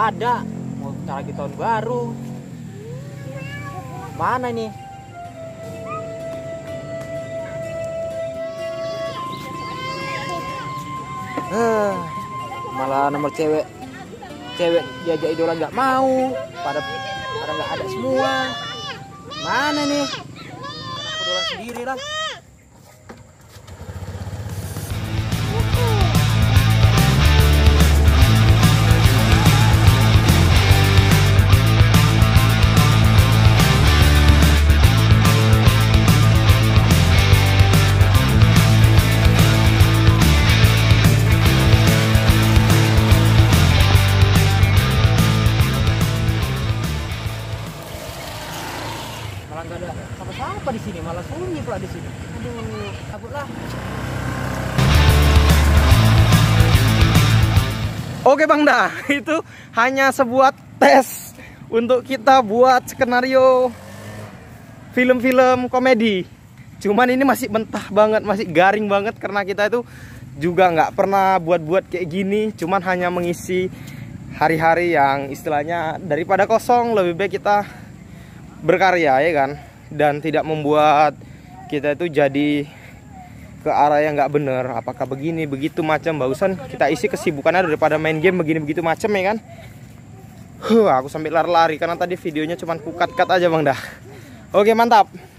ada. Mau lagi tahun baru. Mana ini? Malah nomor cewek diajak idola nggak mau, pada nggak ada semua. Mana nih? Aku dolan sendiri lah. Malah nggak ada siapa-siapa di sini, malah sunyi pula di sini. Aduh, takutlah. Oke Bang Da, itu hanya sebuah tes untuk kita buat skenario film-film komedi. Cuman ini masih mentah banget, masih garing banget karena kita itu juga nggak pernah buat-buat kayak gini. Cuman hanya mengisi hari-hari yang istilahnya daripada kosong, lebih baik kita berkarya ya kan, dan tidak membuat kita itu jadi ke arah yang nggak bener. Apakah begini begitu macam, bagusan kita isi kesibukannya daripada main game begini begitu macam ya kan. Aku sampai lari-lari karena tadi videonya cuma kukat-kat aja Bang dah. Oke mantap.